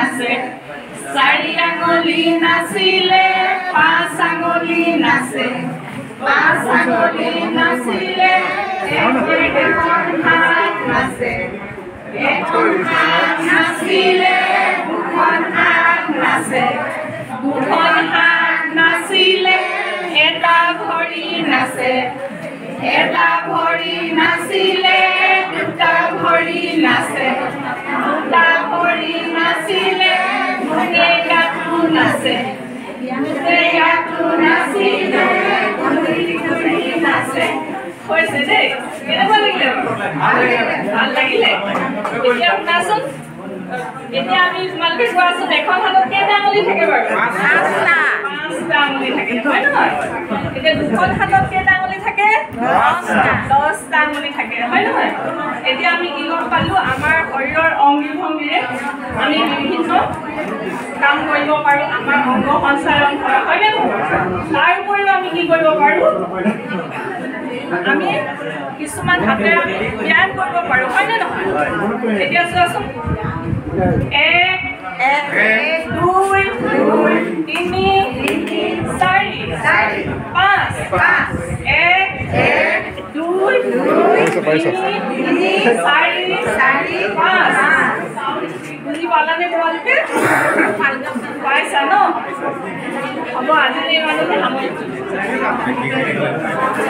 নাচে চাৰি আঙুলি নাচিলে পাঁচ আঙুলি নাচে পাঁচ আঙুলি নাচিলে এখন হাত নাচে এখন হাত নাচিলে দুখন হাত নাচে দুখন হাত নাচিলে এটা ভৰি নাচে এটা ভৰি নাচিলে দুটা ভৰি নাচে দুটা ভৰি নাচিলে গোটেইটো নাচে গোটেইটো নাচিলে ঘূৰি নাচে হৈছে দেই কেনেকুৱা লাগিলে ভাল লাগিলে এতিয়া শুনাচোন এতিয়া আমি তোমালোকে কোৱাচোন এখন হাতত কেইটা আঙুলি থাকে বাৰু পাঁচটা আঙুলি থাকে হয় নহয় এতিয়া দুখন হাতত কেইটা আঙুলি থাকে 10টা আঙুলি থাকে হয় নহয় এতিয়া আমি কি গম পালো আমাৰ শৰীৰৰ অংগী ভংগীৰে আমি বিভিন্ন কাম কৰিব পাৰো আমাৰ অংগ সঞ্চালন কৰা হয় নে তাৰ উপৰিও আমি কি কৰিব পাৰো আমি কিছুমান হাতেৰে আমি ব্যায়াম কৰিব পাৰো হয় নে নহয় এতিয়া চোৱাচোন 1 2 3 4 5 1 2 বুজি পালানে তোমালোকে পাইছা ন হ'ব আজি এই মানুহে সামৰিছোঁ